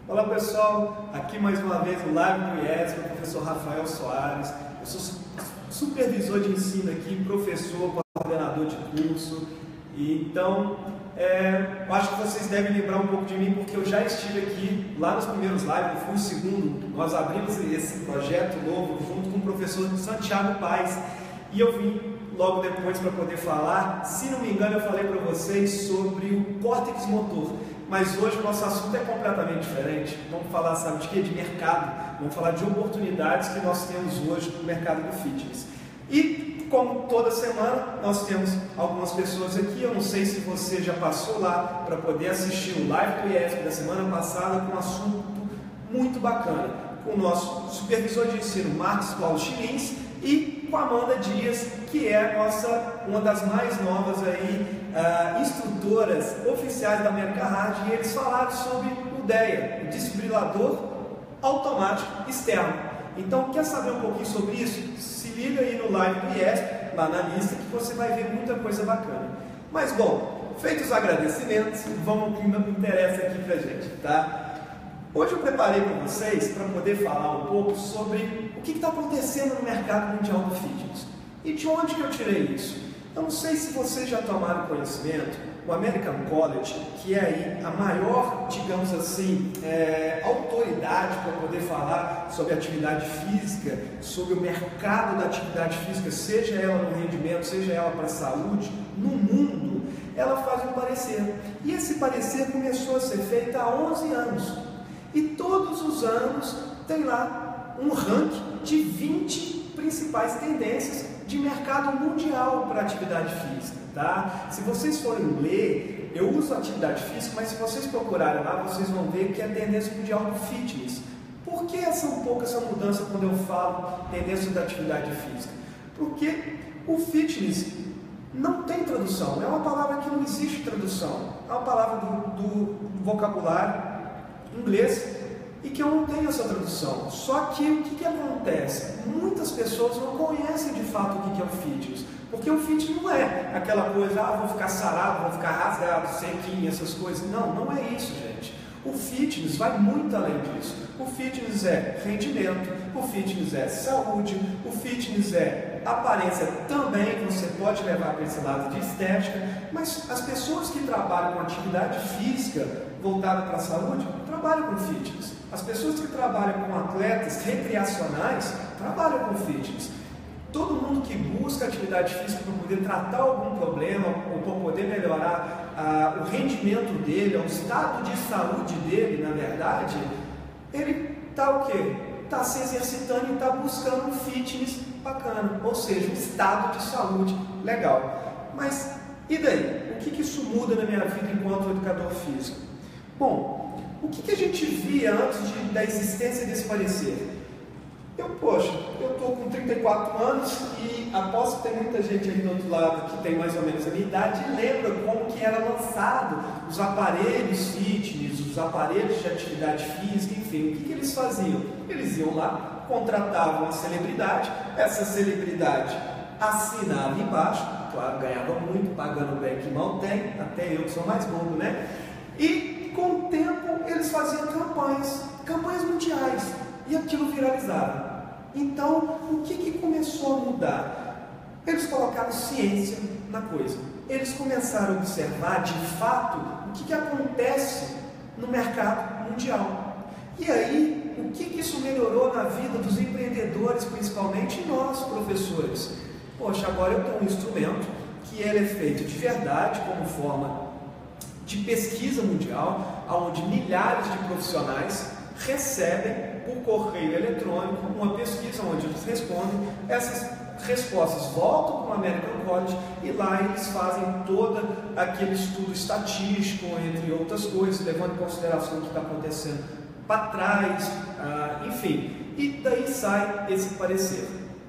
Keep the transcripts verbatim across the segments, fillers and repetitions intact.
Olá pessoal, aqui mais uma vez o Live do I E S, com o professor Rafael Soares. Eu sou supervisor de ensino aqui, professor, coordenador de curso. E então, é, eu acho que vocês devem lembrar um pouco de mim, porque eu já estive aqui lá nos primeiros lives, eu fui o segundo. Nós abrimos esse projeto novo junto com o professor Santiago Paes. E eu vim logo depois para poder falar. Se não me engano, eu falei para vocês sobre o córtex motor. Mas hoje o nosso assunto é completamente diferente. Vamos falar, sabe de quê? De mercado. Vamos falar de oportunidades que nós temos hoje no mercado do fitness. E, como toda semana, nós temos algumas pessoas aqui. Eu não sei se você já passou lá para poder assistir o Live do I E S da semana passada com um assunto muito bacana. Com o nosso supervisor de ensino, Marcos Paulo Chilins, e com a Amanda Dias, que é a nossa, uma das mais novas aí, uh, instrutoras oficiais da America Hard, e eles falaram sobre o D E A, o desfibrilador automático externo. Então, quer saber um pouquinho sobre isso? Se liga aí no Live do I E S, lá na lista, que você vai ver muita coisa bacana. Mas, bom, feitos os agradecimentos, vamos ao que me interessa aqui pra gente, tá? Hoje eu preparei para vocês para poder falar um pouco sobre o que está acontecendo no mercado mundial do fitness. E de onde que eu tirei isso? Eu não sei se vocês já tomaram conhecimento, o American College, que é aí a maior, digamos assim, é, autoridade para poder falar sobre atividade física, sobre o mercado da atividade física, seja ela no rendimento, seja ela para a saúde, no mundo, ela faz um parecer. E esse parecer começou a ser feito há onze anos. E todos os anos tem lá um ranking de vinte principais tendências de mercado mundial para atividade física, tá? Se vocês forem ler, eu uso atividade física, mas se vocês procurarem lá, vocês vão ver que é a tendência mundial do fitness. Por que essa um pouco essa mudança quando eu falo tendência da atividade física? Porque o fitness não tem tradução, é uma palavra que não existe tradução, é uma palavra do, do vocabulário inglês e que eu não tenho essa tradução. Só que o que, que acontece? Muitas pessoas não conhecem de fato o que, que é o fitness, porque o fitness não é aquela coisa, ah, vou ficar sarado, vou ficar rasgado, sequinho, essas coisas. Não, não é isso, gente. O fitness vai muito além disso. O fitness é rendimento, o fitness é saúde, o fitness é aparência também, que você pode levar para esse lado de estética, mas as pessoas que trabalham com atividade física voltada para a saúde, trabalham com fitness. As pessoas que trabalham com atletas recreacionais, trabalham com fitness. Todo mundo que busca atividade física para poder tratar algum problema ou para poder melhorar ah, o rendimento dele, o estado de saúde dele, na verdade, ele está o quê? Está se exercitando e está buscando um fitness bacana, ou seja, um estado de saúde legal. Mas e daí? O que, que isso muda na minha vida enquanto educador físico? Bom, o que, que a gente via antes de, da existência desse parecer? Eu, poxa, eu estou com trinta e quatro anos e aposto que tem muita gente aí do outro lado que tem mais ou menos a minha idade e lembra como que era lançado os aparelhos fitness, os aparelhos de atividade física, enfim, o que, que eles faziam? Eles iam lá, contratavam uma celebridade, essa celebridade assinava embaixo, claro, ganhava muito, pagando bem que mal tem, até eu que sou mais bobo, né? E com o tempo eles faziam campanhas, campanhas mundiais. E aquilo viralizava. Então, o que, que começou a mudar? Eles colocaram ciência na coisa. Eles começaram a observar, de fato, o que, que acontece no mercado mundial. E aí, o que, que isso melhorou na vida dos empreendedores, principalmente, e nós, professores? Poxa, agora eu tenho um instrumento que ele é feito de verdade, como forma de pesquisa mundial, onde milhares de profissionais recebem por correio eletrônico uma pesquisa onde eles respondem, essas respostas voltam para o American College e lá eles fazem todo aquele estudo estatístico, entre outras coisas, levando em consideração o que está acontecendo para trás, ah, enfim, e daí sai esse parecer,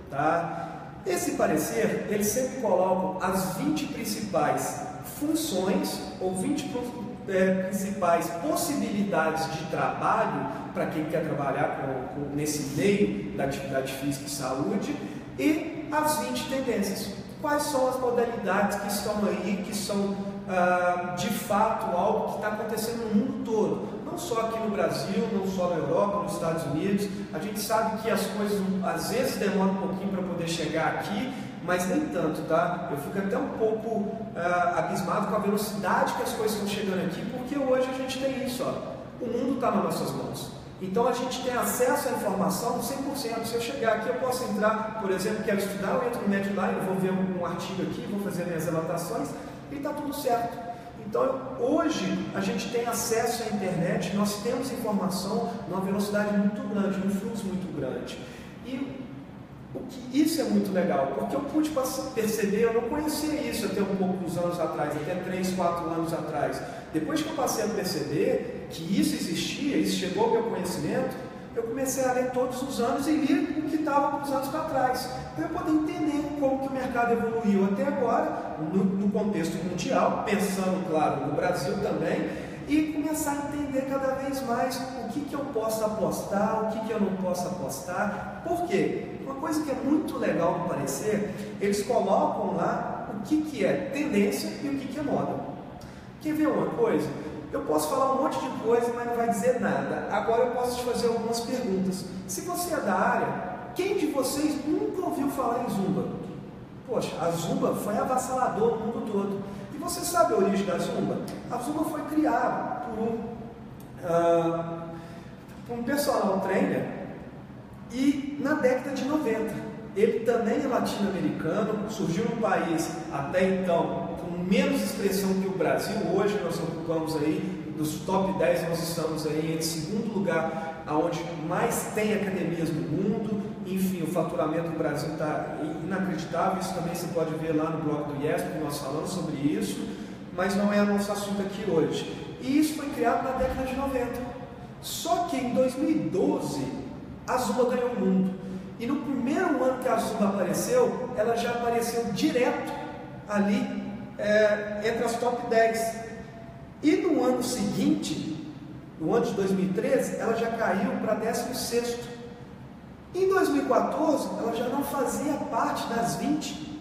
tá? Esse parecer, eles sempre colocam as vinte principais funções ou vinte É, principais possibilidades de trabalho para quem quer trabalhar com, com, nesse meio da atividade física e saúde e as vinte tendências. Quais são as modalidades que estão aí, que são ah, de fato algo que está acontecendo no mundo todo, não só aqui no Brasil, não só na Europa, nos Estados Unidos. A gente sabe que as coisas às vezes demoram um pouquinho para poder chegar aqui, mas nem tanto, tá? Eu fico até um pouco ah, abismado com a velocidade que as coisas estão chegando aqui, porque hoje a gente tem isso, ó, o mundo está nas nossas mãos. Então a gente tem acesso à informação cem por cento. Se eu chegar aqui, eu posso entrar, por exemplo, quero estudar, eu entro no Medline, vou ver um artigo aqui, vou fazer minhas anotações e está tudo certo. Então hoje a gente tem acesso à internet, nós temos informação numa velocidade muito grande, num fluxo muito grande. E o que, isso é muito legal, porque eu pude perceber, eu não conhecia isso até um poucos anos atrás, até três, quatro anos atrás. Depois que eu passei a perceber que isso existia, isso chegou ao meu conhecimento, eu comecei a ler todos os anos e li o que estava uns anos para trás, para eu poder entender como que o mercado evoluiu até agora, no, no contexto mundial, pensando, claro, no Brasil também, e começar a entender cada vez mais o que, que eu posso apostar, o que, que eu não posso apostar. Por quê? Uma coisa que é muito legal no parecer, eles colocam lá o que, que é tendência e o que, que é moda. Quer ver uma coisa? Eu posso falar um monte de coisa, mas não vai dizer nada. Agora eu posso te fazer algumas perguntas. Se você é da área, quem de vocês nunca ouviu falar em Zumba? Poxa, a Zumba foi avassalador no mundo todo. E você sabe a origem da Zumba? A Zumba foi criada por um, uh, por um personal trainer e na década de noventa. Ele também é latino-americano, surgiu no país até então com menos expressão que o Brasil. Hoje nós ocupamos aí, dos top dez, nós estamos aí em segundo lugar, aonde mais tem academias no mundo. Enfim, o faturamento do Brasil está inacreditável, isso também você pode ver lá no blog do I E S P, nós falamos sobre isso, mas não é o nosso assunto aqui hoje. E isso foi criado na década de noventa. Só que em dois mil e doze, a Zumba ganhou o mundo. E no primeiro ano que a Zumba apareceu, ela já apareceu direto ali é, entre as top dez. E no ano seguinte, no ano de dois mil e treze, ela já caiu para décimo sexto. Em dois mil e quatorze, ela já não fazia parte das vinte.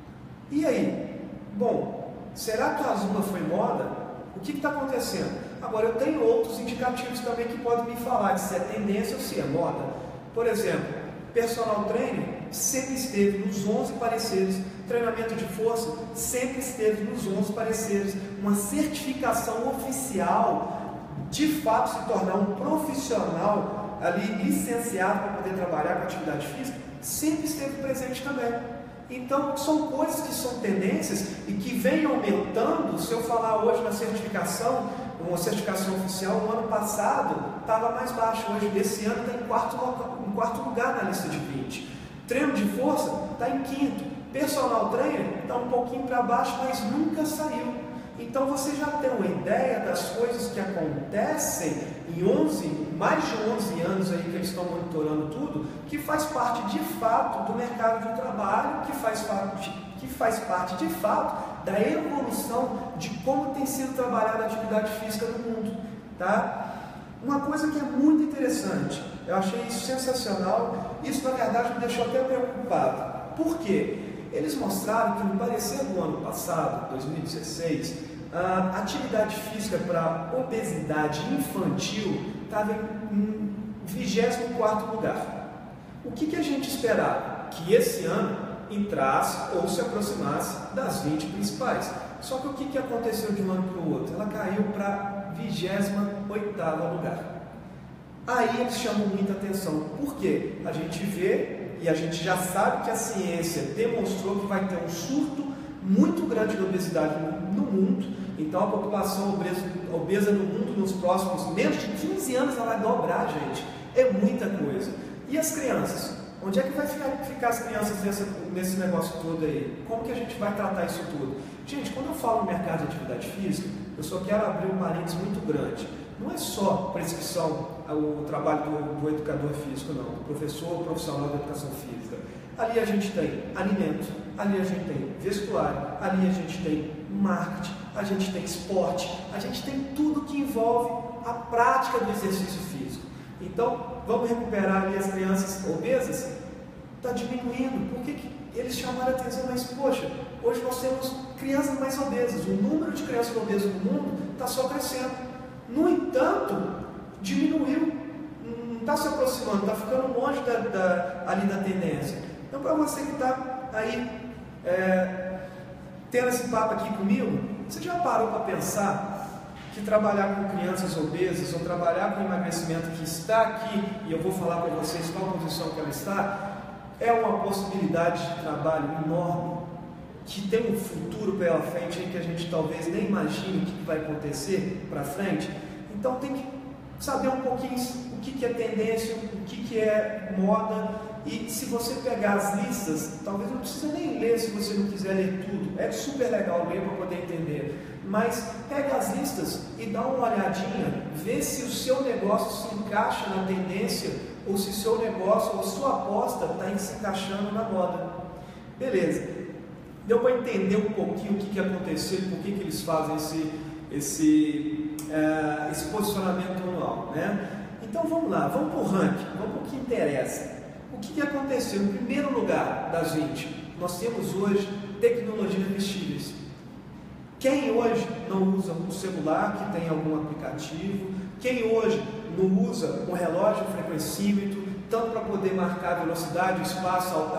E aí? Bom, será que a Zumba foi moda? O que está acontecendo? Agora, eu tenho outros indicativos também que podem me falar de se é tendência ou se é moda. Por exemplo, personal training sempre esteve nos onze pareceres, treinamento de força sempre esteve nos onze pareceres, uma certificação oficial, de fato se tornar um profissional ali licenciado para poder trabalhar com atividade física, sempre esteve presente também. Então são coisas que são tendências e que vêm aumentando. Se eu falar hoje na certificação, uma certificação oficial, no ano passado estava mais baixo, hoje esse ano está em quarto, em quarto lugar na lista de vinte. Treino de força está em quinto, personal trainer está um pouquinho para baixo, mas nunca saiu. Então você já tem uma ideia das coisas que acontecem em onze, mais de onze anos aí que eles estão monitorando tudo, que faz parte de fato do mercado de trabalho, que faz parte, que faz parte de fato da evolução de como tem sido trabalhada a atividade física no mundo, tá? Uma coisa que é muito interessante, eu achei isso sensacional, isso na verdade me deixou até preocupado. Por quê? Eles mostraram que no parecer do ano passado, dois mil e dezesseis, a atividade física para obesidade infantil estava em vigésimo quarto lugar. O que, que a gente esperava? Que esse ano entrasse ou se aproximasse das vinte principais. Só que o que, que aconteceu de um ano para o outro? Ela caiu para vigésimo oitavo lugar. Aí eles chamam muita atenção. Por quê? A gente vê e a gente já sabe que a ciência demonstrou que vai ter um surto muito grande de obesidade no, no mundo. Então a população obesa, obesa no mundo nos próximos menos de quinze anos ela vai dobrar, gente. É muita coisa. E as crianças? Onde é que vai ficar, ficar as crianças nessa, nesse negócio todo aí? Como que a gente vai tratar isso tudo? Gente, quando eu falo no mercado de atividade física, eu só quero abrir um parênteses muito grande. Não é só prescrição, o trabalho do, do educador físico, não, do professor profissional de educação física. Ali a gente tem alimento, ali a gente tem vestuário, ali a gente tem marketing, a gente tem esporte, a gente tem tudo que envolve a prática do exercício físico. Então, vamos recuperar ali as crianças obesas? Está diminuindo. Por que, eles chamaram a atenção, mas poxa, hoje nós temos crianças mais obesas, o número de crianças obesas no mundo está só crescendo. No entanto, diminuiu, não está se aproximando, está ficando longe da, da, ali da tendência. Então, para você que está aí é, tendo esse papo aqui comigo, você já parou para pensar que trabalhar com crianças obesas ou trabalhar com emagrecimento que está aqui, e eu vou falar para vocês qual posição que ela está, é uma possibilidade de trabalho enorme, que tem um futuro pela frente em que a gente talvez nem imagine o que vai acontecer para frente. Então tem que saber um pouquinho o que é tendência, o que é moda, e se você pegar as listas, talvez não precisa nem ler se você não quiser ler tudo, é super legal ler para poder entender, mas pega as listas e dá uma olhadinha, vê se o seu negócio se encaixa na tendência, ou se o seu negócio ou sua aposta está se encaixando na moda. Beleza, deu para entender um pouquinho o que, que aconteceu, por que, que eles fazem esse, esse, uh, esse posicionamento anual, né? Então vamos lá, vamos para o ranking, vamos para o que interessa. O que, que aconteceu? Em primeiro lugar das vinte, nós temos hoje tecnologias vestíveis. Quem hoje não usa um celular que tem algum aplicativo? Quem hoje não usa um relógio frequencímetro, tanto para poder marcar a velocidade, o espaço, a,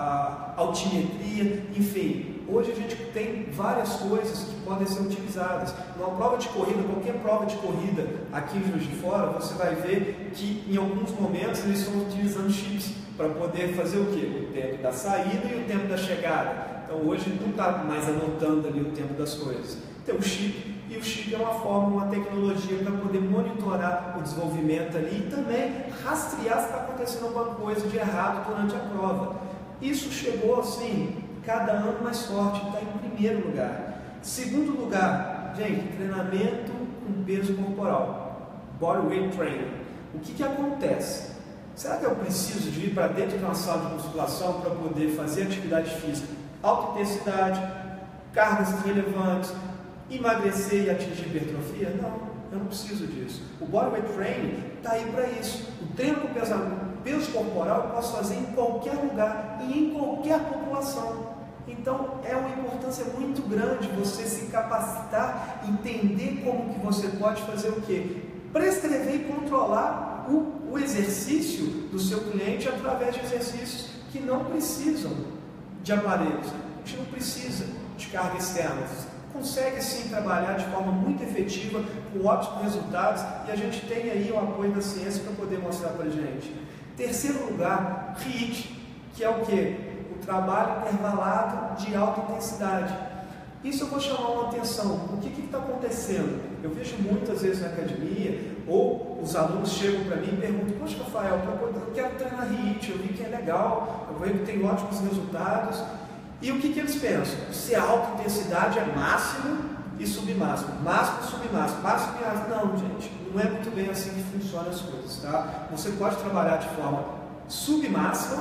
a, a altimetria, enfim. Hoje a gente tem várias coisas que podem ser utilizadas. Numa prova de corrida, qualquer prova de corrida aqui em Juiz de Fora, você vai ver que em alguns momentos eles estão utilizando chips para poder fazer o quê? O tempo da saída e o tempo da chegada. Então hoje não está mais anotando ali o tempo das coisas. Tem o chip, e o chip é uma forma, uma tecnologia para poder monitorar o desenvolvimento ali e também rastrear se está acontecendo alguma coisa de errado durante a prova. Isso chegou assim, cada ano mais forte, está em primeiro lugar. Segundo lugar, gente, treinamento com peso corporal, bodyweight training. O que que acontece? Será que eu preciso de ir para dentro de uma sala de musculação para poder fazer atividade física, alta intensidade, cargas relevantes, emagrecer e atingir hipertrofia? Não, eu não preciso disso. O bodyweight training está aí para isso. O treino com peso, peso corporal eu posso fazer em qualquer lugar e em qualquer população. Então é uma importância muito grande você se capacitar, entender como que você pode fazer o quê? Prescrever e controlar o, o exercício do seu cliente através de exercícios que não precisam de aparelhos. A gente não precisa de carga externa. Consegue sim trabalhar de forma muito efetiva, com ótimos resultados, e a gente tem aí o apoio da ciência para poder mostrar para a gente. Terceiro lugar, R I I T, que é o que? O trabalho intervalado de alta intensidade. Isso eu vou chamar uma atenção. O que está acontecendo? Eu vejo muitas vezes na academia, ou os alunos chegam para mim e perguntam: poxa, Rafael, eu quero treinar R I I T, eu vi que é legal, eu vejo que tem ótimos resultados. E o que, que eles pensam? Se a alta intensidade é máximo e submáximo, máximo e submáximo, máximo e máximo. Não, gente, não é muito bem assim que funcionam as coisas, tá? Você pode trabalhar de forma submáxima,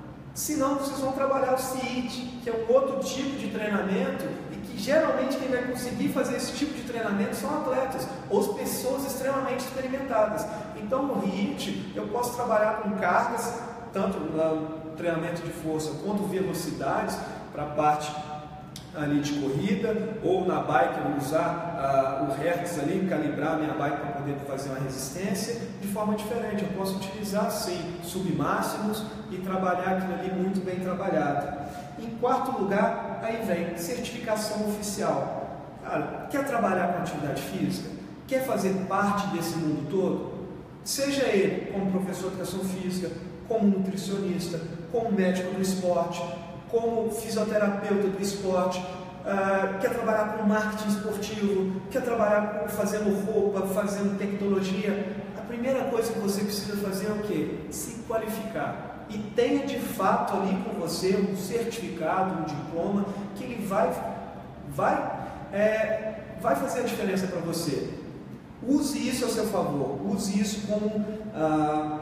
senão vocês vão trabalhar o C I T, que é um outro tipo de treinamento, e que geralmente quem vai conseguir fazer esse tipo de treinamento são atletas, ou pessoas extremamente experimentadas. Então no R I I T eu posso trabalhar com cargas, tanto no treinamento de força quanto velocidades, para a parte ali de corrida, ou na bike eu usar uh, o hertz ali, calibrar a minha bike para poder fazer uma resistência de forma diferente. Eu posso utilizar sim submáximos e trabalhar aquilo ali muito bem trabalhado. Em quarto lugar, aí vem certificação oficial. Cara, quer trabalhar com atividade física? Quer fazer parte desse mundo todo? Seja ele como professor de educação física, como nutricionista, como médico do esporte, como fisioterapeuta do esporte, uh, quer trabalhar com marketing esportivo, quer trabalhar com, fazendo roupa, fazendo tecnologia, a primeira coisa que você precisa fazer é o quê? Se qualificar. E tenha de fato ali com você um certificado, um diploma, que ele vai, vai, é, vai fazer a diferença para você. Use isso a seu favor, use isso como... Uh,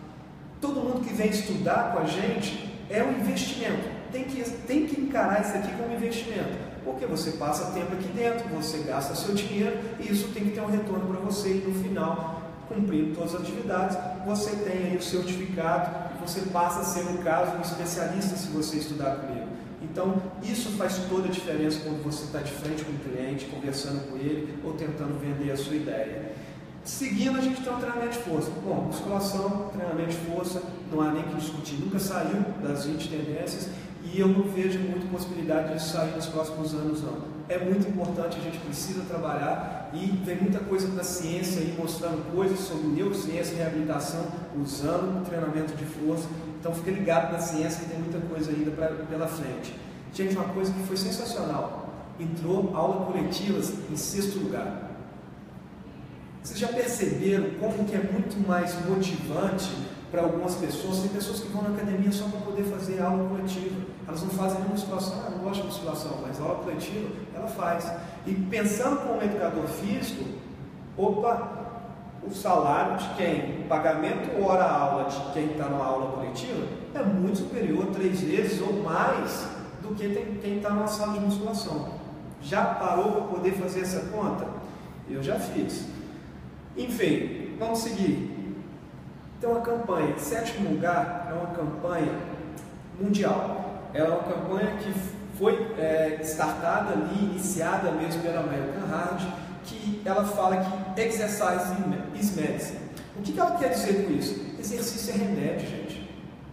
todo mundo que vem estudar com a gente é um investimento. Tem que, tem que encarar isso aqui como investimento, porque você passa tempo aqui dentro, você gasta seu dinheiro e isso tem que ter um retorno para você, e no final, cumprindo todas as atividades, você tem aí o certificado e você passa a ser, no caso, um especialista se você estudar comigo. Então, isso faz toda a diferença quando você está de frente com o cliente, conversando com ele ou tentando vender a sua ideia. Seguindo, a gente tem um treinamento de força. Bom, musculação, treinamento de força, não há nem que discutir, nunca saiu das vinte tendências e eu não vejo muita possibilidade de sair nos próximos anos, não. É muito importante, a gente precisa trabalhar e vem muita coisa da ciência aí mostrando coisas sobre neurociência e reabilitação usando o treinamento de força. Então fica ligado na ciência que tem muita coisa ainda pra, pela frente. Gente, uma coisa que foi sensacional, entrou aula coletivas em sexto lugar. Vocês já perceberam como que é muito mais motivante para algumas pessoas? Tem pessoas que vão na academia só para poder fazer aula coletiva. Elas não fazem nenhuma musculação, ah, não gosto de musculação, mas aula coletiva ela faz. E pensando como educador físico, opa, o salário de quem? O pagamento hora-aula de quem está numa aula coletiva é muito superior, três vezes ou mais, do que quem está numa sala de musculação. Já parou para poder fazer essa conta? Eu já fiz. Enfim, vamos seguir. Tem uma campanha, sétimo lugar, é uma campanha mundial. Ela é uma campanha que foi é, startada ali, iniciada mesmo pela American Heart, que ela fala que exercise is medicine. O que ela quer dizer com isso? Exercício é remédio, gente.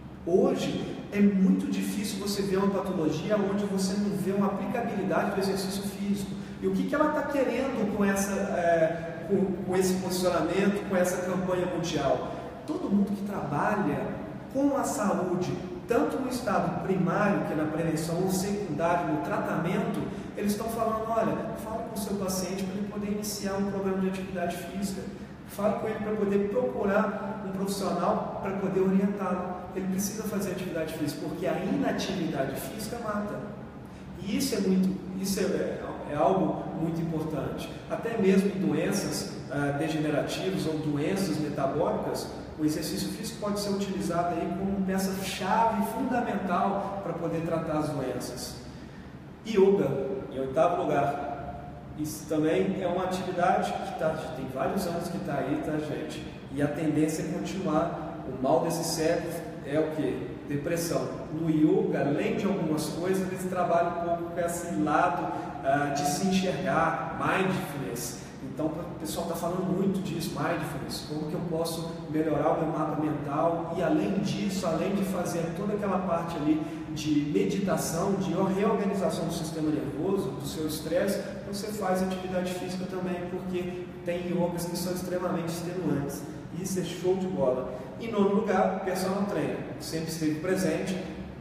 Hoje é muito difícil você ver uma patologia onde você não vê uma aplicabilidade do exercício físico. E o que, que ela está querendo com, essa, é, com, com esse posicionamento, com essa campanha mundial? Todo mundo que trabalha com a saúde, tanto no estado primário, que é na prevenção, ou secundário, no tratamento, eles estão falando, olha, fala com o seu paciente para ele poder iniciar um programa de atividade física. Fala com ele para poder procurar um profissional para poder orientá-lo. Ele precisa fazer atividade física, porque a inatividade física mata. E isso é, muito, isso é, é algo muito importante. Até mesmo em doenças ah, degenerativas ou doenças metabólicas, o exercício físico pode ser utilizado aí como peça-chave fundamental para poder tratar as doenças. Yoga, em oitavo lugar. Isso também é uma atividade que tá, tem vários anos que está aí, tá, gente? E a tendência é continuar. O mal desse século é o que? Depressão. No yoga, além de algumas coisas, eles trabalham um pouco com esse lado uh, de se enxergar, mindfulness. Então o pessoal está falando muito disso, mindfulness, como que eu posso melhorar o meu mapa mental e além disso, além de fazer toda aquela parte ali de meditação, de reorganização do sistema nervoso, do seu estresse, você faz atividade física também, porque tem yogas que são extremamente extenuantes. Isso é show de bola. Em nono lugar, personal trainer, sempre esteve presente,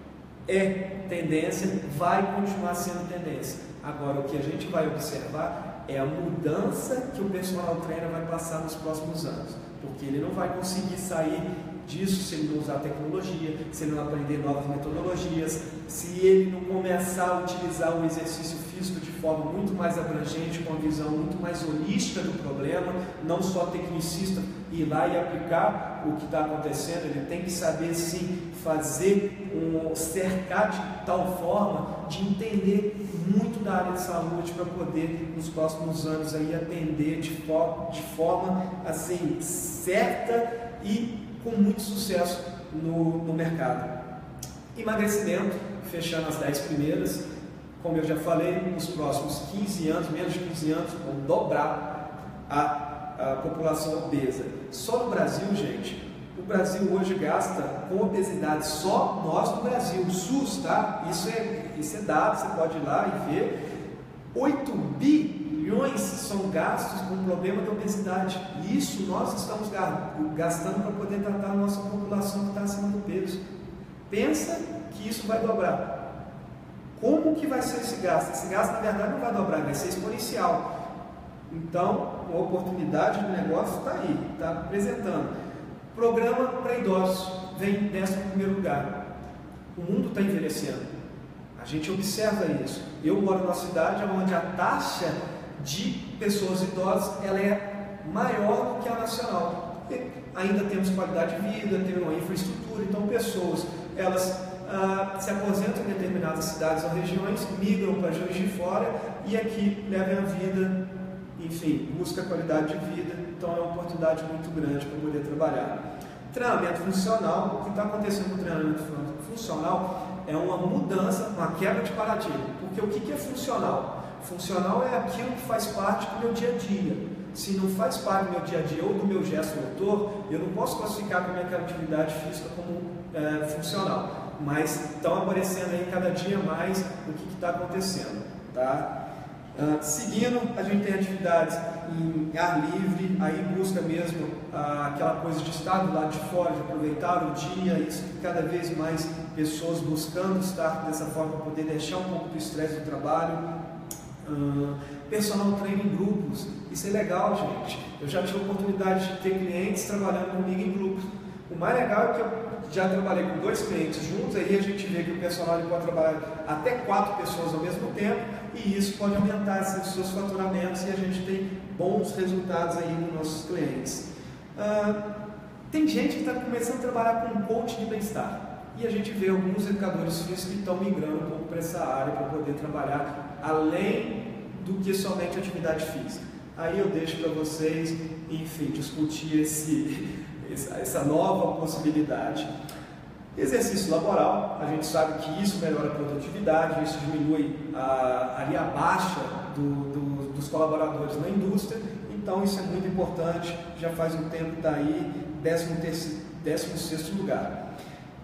é tendência, vai continuar sendo tendência. Agora, o que a gente vai observar é a mudança que o personal trainer vai passar nos próximos anos, porque ele não vai conseguir sair disso se ele não usar tecnologia, se ele não aprender novas metodologias, se ele não começar a utilizar o exercício físico de forma muito mais abrangente, com uma visão muito mais holística do problema, não só tecnicista, ir lá e aplicar o que está acontecendo. Ele tem que saber sim fazer um cercar de tal forma de entender muito da área de saúde para poder nos próximos anos aí atender de, for de forma assim certa e com muito sucesso no, no mercado. Emagrecimento, fechando as dez primeiras, como eu já falei, nos próximos quinze anos, menos de quinze anos, vão dobrar a, a população obesa. Só no Brasil, gente, o Brasil hoje gasta com obesidade, só nós no Brasil, o SUS, tá? Isso é, isso é dado, você pode ir lá e ver, oito bilhões são gastos com o problema da obesidade. Isso nós estamos gastando para poder tratar a nossa população que está acima do peso. Pensa que isso vai dobrar. Como que vai ser esse gasto? Esse gasto, na verdade, não vai dobrar, vai ser exponencial. Então, a oportunidade do negócio está aí, está apresentando. Programa para idosos, vem em décimo primeiro lugar. O mundo está envelhecendo. A gente observa isso. Eu moro numa cidade onde a taxa de pessoas idosas ela é maior do que a nacional. E ainda temos qualidade de vida, temos uma infraestrutura, então pessoas elas ah, se aposentam em determinadas cidades ou regiões, migram para Juiz de Fora e aqui levam a vida, enfim, busca qualidade de vida, então é uma oportunidade muito grande para poder trabalhar. Treinamento funcional, o que está acontecendo com o treinamento funcional é uma mudança, uma quebra de paradigma. Porque o que é funcional? Funcional é aquilo que faz parte do meu dia a dia. Se não faz parte do meu dia a dia ou do meu gesto motor, eu não posso classificar a minha atividade física como é, funcional. Mas estão aparecendo aí cada dia mais o que está acontecendo. Tá? Uh, seguindo, a gente tem atividades em ar livre, aí busca mesmo uh, aquela coisa de estar do lado de fora, de aproveitar o dia, isso cada vez mais pessoas buscando estar dessa forma para poder deixar um pouco do estresse do trabalho. Uh, personal treino em grupos, isso é legal, gente. Eu já tive a oportunidade de ter clientes trabalhando comigo em grupos. O mais legal é que eu já trabalhei com dois clientes juntos, aí a gente vê que o personal pode trabalhar até quatro pessoas ao mesmo tempo, e isso pode aumentar esses seus faturamentos e a gente tem bons resultados aí nos nossos clientes. Uh, tem gente que está começando a trabalhar com um coach de bem-estar, e a gente vê alguns educadores físicos que estão migrando um pouco para essa área para poder trabalhar além do que somente atividade física. Aí eu deixo para vocês, enfim, discutir esse, essa nova possibilidade. Exercício laboral, a gente sabe que isso melhora a produtividade, isso diminui a, ali a baixa do, do, dos colaboradores na indústria, então isso é muito importante, já faz um tempo que está aí, décimo sexto lugar.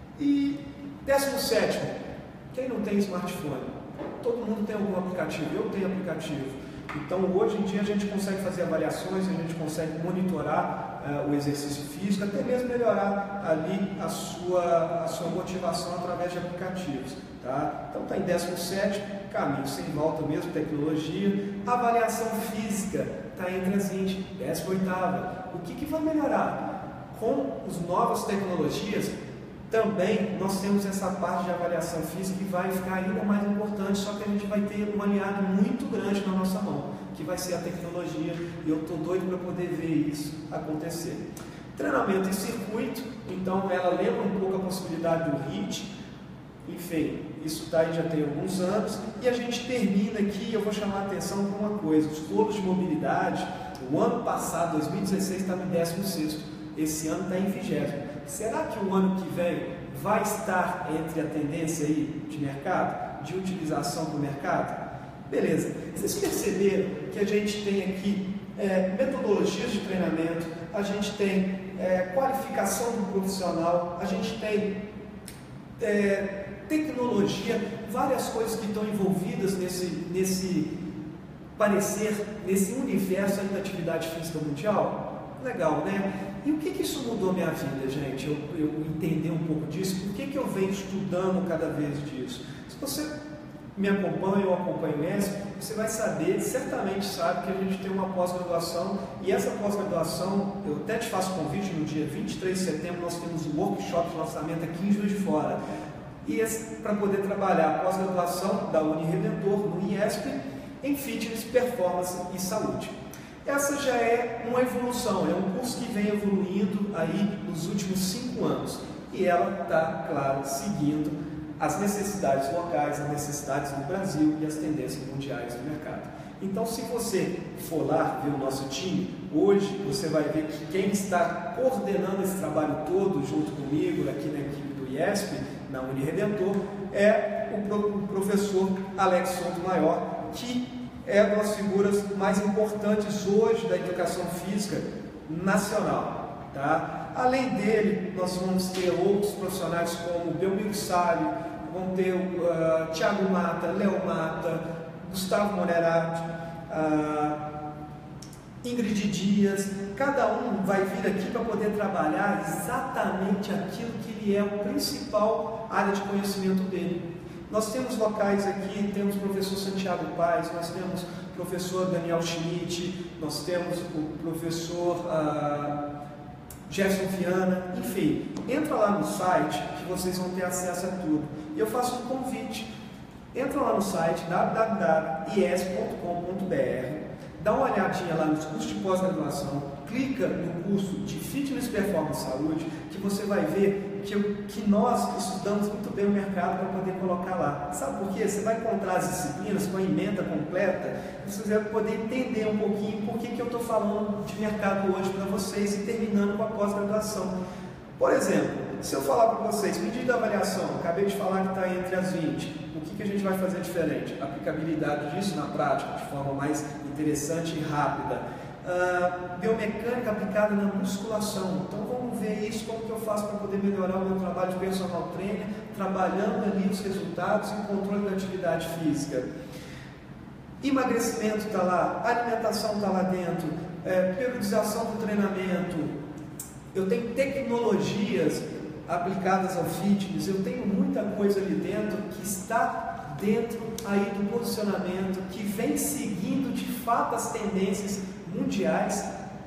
E décimo sétimo, quem não tem smartphone? Todo mundo tem algum aplicativo, eu tenho aplicativo. Então, hoje em dia, a gente consegue fazer avaliações, a gente consegue monitorar uh, o exercício físico, até mesmo melhorar ali a sua, a sua motivação através de aplicativos. Tá? Então, está em décimo sétimo, caminho sem volta mesmo, tecnologia. Avaliação física está entre as vinte, décima oitava. O que, que vai melhorar? Com as novas tecnologias, também nós temos essa parte de avaliação física que vai ficar ainda mais importante, só que a gente vai ter um aliado muito grande na nossa mão, que vai ser a tecnologia, e eu estou doido para poder ver isso acontecer. Treinamento em circuito, então ela lembra um pouco a possibilidade do H I I T, enfim, isso está aí já tem alguns anos, e a gente termina aqui, eu vou chamar a atenção para uma coisa, os polos de mobilidade, o ano passado, dois mil e dezesseis, estava em décimo sexto, esse ano está em vigésimo. Será que o ano que vem vai estar entre a tendência aí de mercado, de utilização do mercado? Beleza. Vocês perceberam que a gente tem aqui é, metodologias de treinamento, a gente tem é, qualificação do profissional, a gente tem é, tecnologia, várias coisas que estão envolvidas nesse, nesse parecer, nesse universo da atividade física mundial? Legal, né? E o que, que isso mudou minha vida, gente? Eu, eu entender um pouco disso, por que, que eu venho estudando cada vez disso? Se você me acompanha ou acompanha o E S P, você vai saber, certamente sabe que a gente tem uma pós-graduação, e essa pós-graduação, eu até te faço convite, no dia vinte e três de setembro nós temos um workshop de lançamento aqui em Juiz de Fora, e para poder trabalhar a pós-graduação da Uniredentor, no I E S P, em Fitness, Performance e Saúde. Essa já é uma evolução, é um curso que vem evoluindo aí nos últimos cinco anos, e ela está, claro, seguindo as necessidades locais, as necessidades do Brasil e as tendências mundiais do mercado. Então, se você for lá ver o nosso time, hoje você vai ver que quem está coordenando esse trabalho todo junto comigo, aqui na equipe do I E S P, na Uniredentor, é o professor Alex Sotomayor, que é uma das figuras mais importantes hoje da educação física nacional. Tá? Além dele, nós vamos ter outros profissionais como Belmiro Salles, vamos ter uh, Thiago Mata, Léo Mata, Gustavo Monerati, uh, Ingrid Dias. Cada um vai vir aqui para poder trabalhar exatamente aquilo que ele é o principal área de conhecimento dele. Nós temos locais aqui, temos o professor Santiago Paes, nós temos o professor Daniel Schmidt, nós temos o professor uh, Jefferson Viana, enfim, entra lá no site que vocês vão ter acesso a tudo. E eu faço um convite, entra lá no site w w w ponto i e s ponto com ponto b r, dá uma olhadinha lá nos cursos de pós-graduação, clica no curso de Fitness, Performance e Saúde, que você vai ver que, eu, que nós estudamos muito bem o mercado para poder colocar lá. Sabe por quê? Você vai encontrar as disciplinas com a ementa completa, você vai poder entender um pouquinho por que, que eu estou falando de mercado hoje para vocês e terminando com a pós-graduação. Por exemplo, se eu falar para vocês, medida de avaliação, acabei de falar que está entre as vinte, o que, que a gente vai fazer diferente? Aplicabilidade disso na prática, de forma mais interessante e rápida. Uh, biomecânica aplicada na musculação, então vamos ver isso, como que eu faço para poder melhorar o meu trabalho de personal trainer, trabalhando ali os resultados e o controle da atividade física. Emagrecimento está lá, alimentação está lá dentro, é, periodização do treinamento, eu tenho tecnologias aplicadas ao fitness, eu tenho muita coisa ali dentro que está dentro aí do posicionamento, que vem seguindo de fato as tendências mundiais,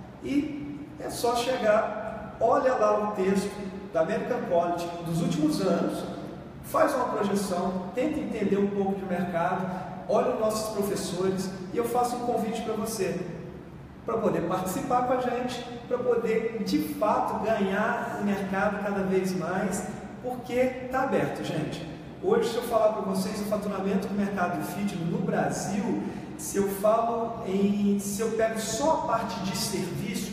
e é só chegar, olha lá o texto da American College dos últimos anos, faz uma projeção, tenta entender um pouco de mercado, olha os nossos professores, e eu faço um convite para você, para poder participar com a gente, para poder de fato ganhar o mercado cada vez mais, porque está aberto, gente. Hoje, se eu falar para vocês o faturamento do mercado do fitness no Brasil, se eu falo em, se eu pego só a parte de serviço,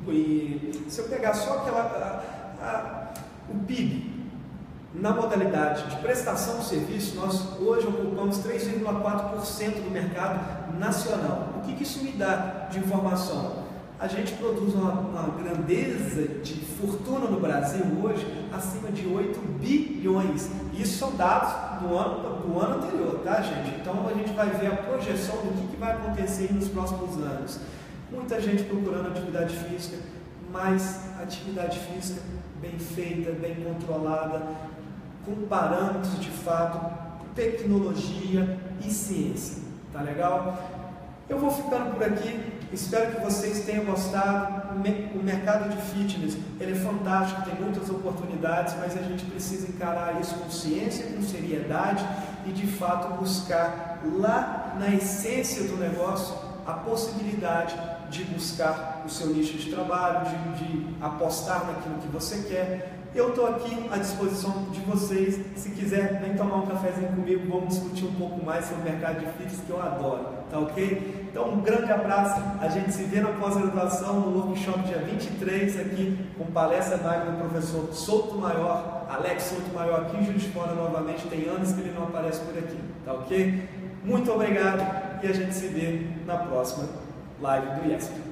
e, se eu pegar só aquela, a, a, o P I B, na modalidade de prestação de serviço, nós hoje ocupamos três vírgula quatro por cento do mercado nacional. O que, que isso me dá de informação? A gente produz uma, uma grandeza de fortuna no Brasil hoje acima de oito bilhões. Isso são dados do ano, do ano anterior, tá, gente? Então a gente vai ver a projeção do que, que vai acontecer nos próximos anos. Muita gente procurando atividade física, mas atividade física bem feita, bem controlada, com parâmetros de fato, tecnologia e ciência. Tá legal? Eu vou ficando por aqui, espero que vocês tenham gostado. O mercado de fitness, ele é fantástico, tem muitas oportunidades, mas a gente precisa encarar isso com ciência, com seriedade e de fato buscar lá na essência do negócio a possibilidade de buscar o seu nicho de trabalho, de, de apostar naquilo que você quer. Eu estou aqui à disposição de vocês. Se quiser, vem tomar um cafezinho comigo, vamos discutir um pouco mais sobre o mercado de fitness, que eu adoro, tá ok? Então, um grande abraço, a gente se vê na pós-graduação, no workshop dia vinte e três, aqui, com palestra magna do professor Soutomaior, Alex Soutomaior, aqui em Juiz de Fora novamente, tem anos que ele não aparece por aqui, tá ok? Muito obrigado e a gente se vê na próxima live do I E S P.